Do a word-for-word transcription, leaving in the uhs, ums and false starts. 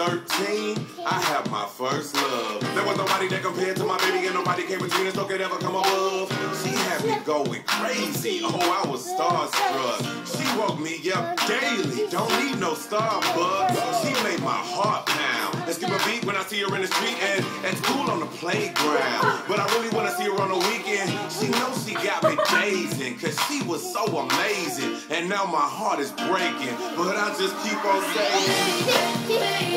thirteen, I have my first love. There was nobody that compared to my baby, and nobody came between us, no could ever come above. She had me going crazy, oh, I was starstruck. She woke me up daily, don't need no Starbucks. She made my heart pound and skip a beat when I see her in the street and at school on the playground. But I really want to see her on the weekend. She knows she got me dazing, cause she was so amazing. And now my heart is breaking, but I just keep on saying,